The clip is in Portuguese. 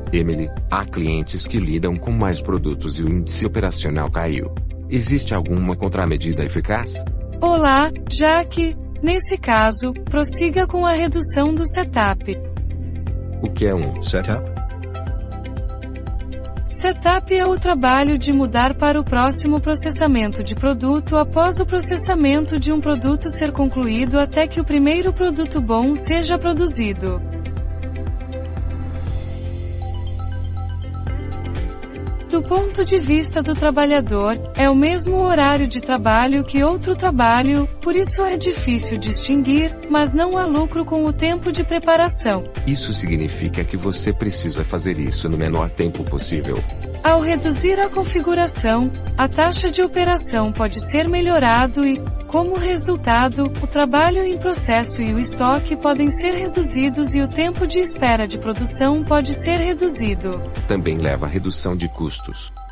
Emily, há clientes que lidam com mais produtos e o índice operacional caiu. Existe alguma contramedida eficaz? Olá, Jaque. Nesse caso, prossiga com a redução do setup. O que é um Setup? Setup é o trabalho de mudar para o próximo processamento de produto após o processamento de um produto ser concluído até que o primeiro produto bom seja produzido. Do ponto de vista do trabalhador, é o mesmo horário de trabalho que outro trabalho, por isso é difícil distinguir, mas não há lucro com o tempo de preparação. Isso significa que você precisa fazer isso no menor tempo possível. Ao reduzir a configuração, a taxa de operação pode ser melhorado e, como resultado, o trabalho em processo e o estoque podem ser reduzidos e o tempo de espera de produção pode ser reduzido. Também leva a redução de custos.